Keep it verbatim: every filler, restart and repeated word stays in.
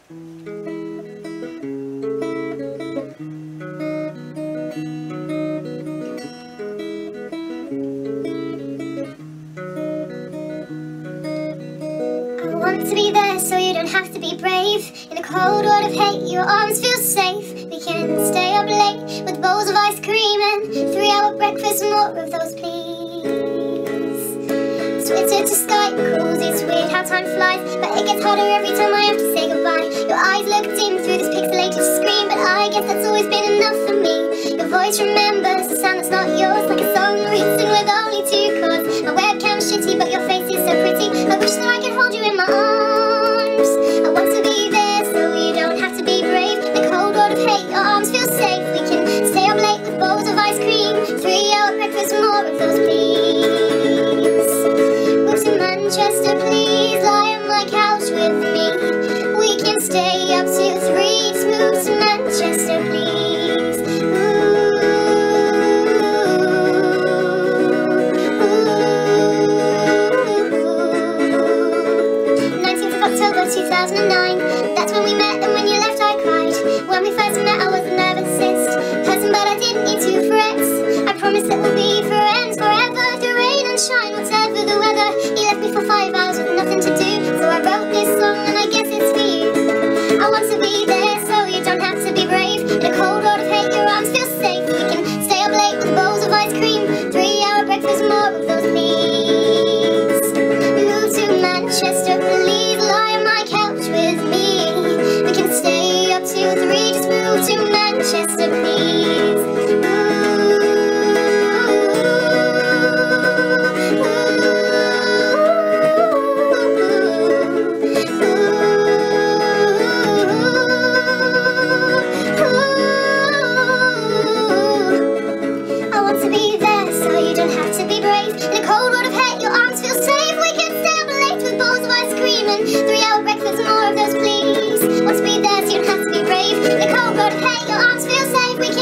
I want to be there so you don't have to be brave. In a cold world of hate, your arms feel safe. We can stay up late with bowls of ice cream and three-hour breakfast, more of those please. Twitter to Skype calls, it's weird how time flies, but it gets harder every time I have to say goodbye. Your eyes look dim through this pixelated screen, but I guess that's always been enough for me. Your voice remembers the sound that's not yours, like a song written with only two chords. My webcam's shitty, but your face is so pretty. I wish that I could hold you in my arms. I want to be there so you don't have to be brave. In the cold world of hate, your arms feel safe. We can stay up late with bowls of ice cream, three-hour breakfast, more of those please. Move to Manchester, please, lie on my couch with me. We can stay up till three. Just move to Manchester, please. nineteenth of October two thousand nine, that's when we met, and when you left I cried. When we first met I was a nervousest person, but I didn't need to fret. I promise that we'll be friends forever, through rain and shine, whatever the weather. You left me for five hours with nothing to do, so I wrote this song and I guess it's for you. I want to be there so you don't have to be brave. In a cold world of hate, your arms feel safe. We can stay up late with bowls of ice cream, three-hour breakfast, more of those please. Move to Manchester, please, lie on my couch with me. We can stay up till three. Just move to Manchester, please. I want to be there so you don't have to be brave. In a cold world of hate, your arms feel safe. We can stay up late with bowls of ice cream and three-hour breakfast, more of those please. Want to be there so you don't have to be brave. In a cold world of hate, your arms feel safe. We can